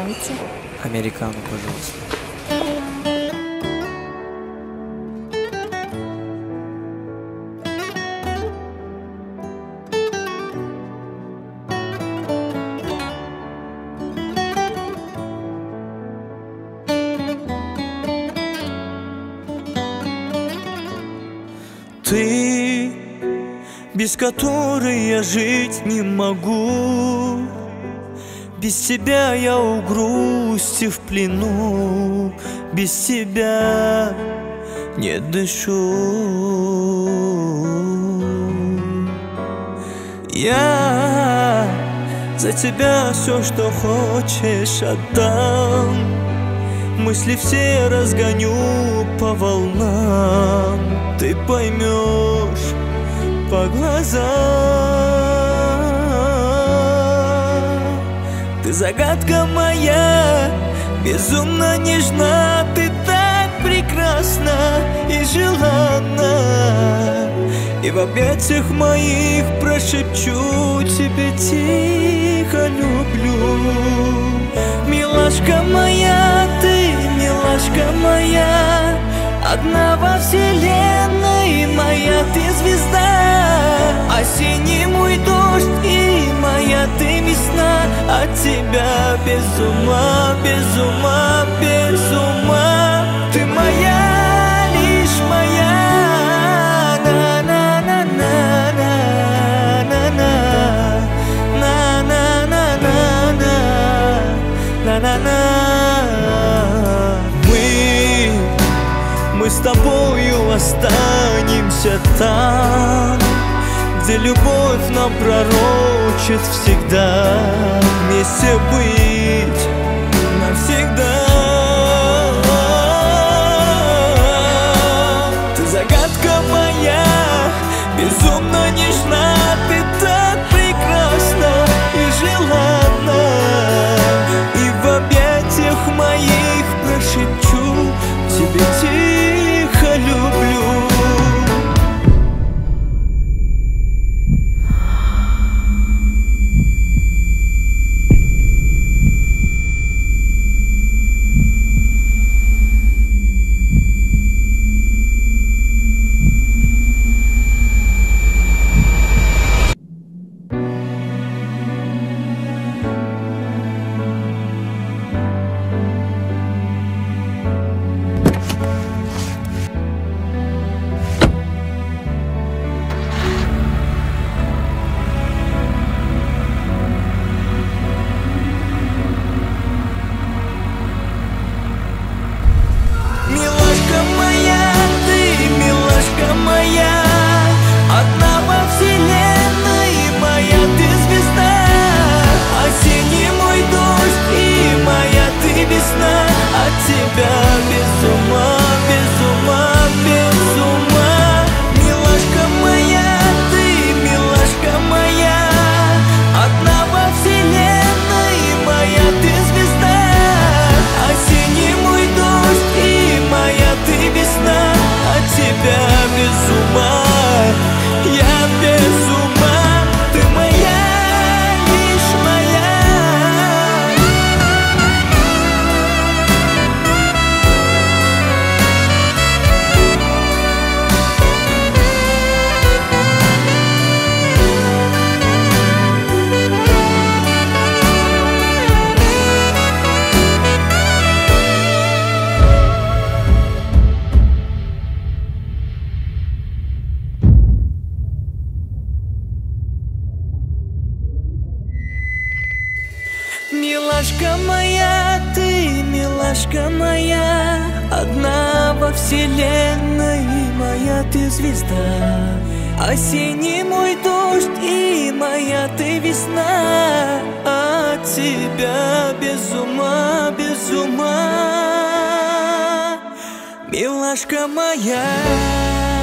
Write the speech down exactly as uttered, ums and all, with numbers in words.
нравится? Американо, пожалуйста. Ты, без которой я жить не могу. Без тебя я у грусти в плену. Без тебя не дышу. Я за тебя все, что хочешь, отдам. Мысли все разгоню по волнам. Ты поймешь по глазам. Ты загадка моя, безумно нежна. Ты так прекрасна и желанна. И в объятиях моих прошепчу тебе тихо люблю. Милашка моя, ты, милашка моя, одна во вселенной моя ты звезда. Осенний мой дождь и моя ты весна. От тебя без ума, без ума, без ума. Ты моя, лишь моя. Мы, мы с тобою останемся там, где любовь нам пророчит всегда. Вместе быть навсегда. Ты загадка моя, безумно нежна. Ты так прекрасна и желанна. И в объятиях моих прошепчу тебе тихо люблю. Милашка моя, ты, милашка моя, одна во вселенной моя ты звезда. Осенний мой дождь и моя ты весна. От тебя без ума, без ума, милашка моя.